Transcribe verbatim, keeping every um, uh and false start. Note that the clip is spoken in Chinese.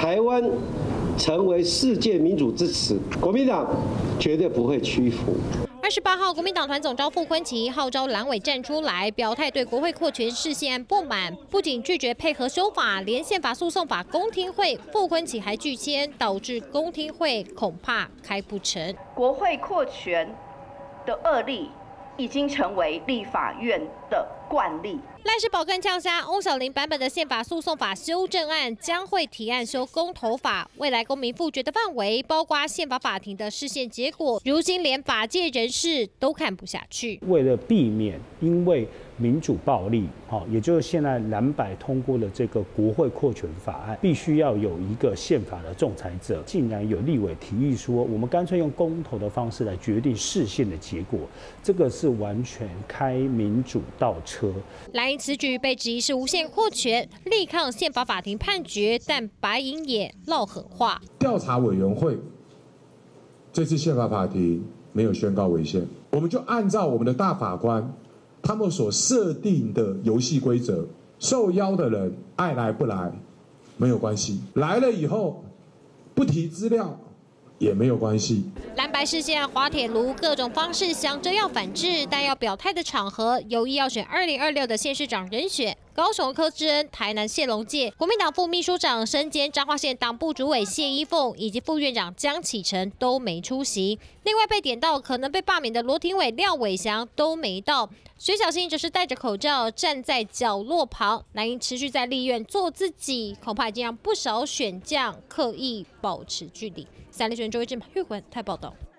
台湾成为世界民主之耻，国民党绝对不会屈服。 二十八号，国民党团总召傅昆萁号召蓝委站出来，表态对国会扩权释宪案不满，不仅拒绝配合修法，连宪法诉讼法公听会，傅昆萁还拒签，导致公听会恐怕开不成。 国会扩权的恶例已经成为立法院的惯例。 赖世宝更呛下，翁小玲版本的宪法诉讼法修正案将会提案修公投法，未来公民复决的范围包括宪法法庭的释宪结果，如今连法界人士都看不下去。 为了避免因为民主暴力，好，也就是现在蓝白通过的这个国会扩权法案，必须要有一个宪法的仲裁者。竟然有立委提议说，我们干脆用公投的方式来决定释宪的结果，这个是完全开民主倒车。 蓝营此举被质疑是无限扩权，力抗宪法法庭判决，但白银也撂狠话： 调查委员会这次宪法法庭没有宣告违宪，我们就按照我们的大法官他们所设定的游戏规则，受邀的人爱来不来没有关系，来了以后不提资料也没有关系。 蓝白事件滑铁卢，各种方式想着要反制，但要表态的场合，有意要选二零二六的县市长人选。高雄柯志恩、台南谢龙介，国民党副秘书长身兼彰化县党部主委谢依凤以及副院长江启臣都没出席。另外被点到可能被罢免的罗廷伟、廖伟翔都没到。徐小新则是戴着口罩站在角落旁。蓝营持续在立院做自己，恐怕已经让不少选将刻意保持距离。三立新闻周一正玉环台报道。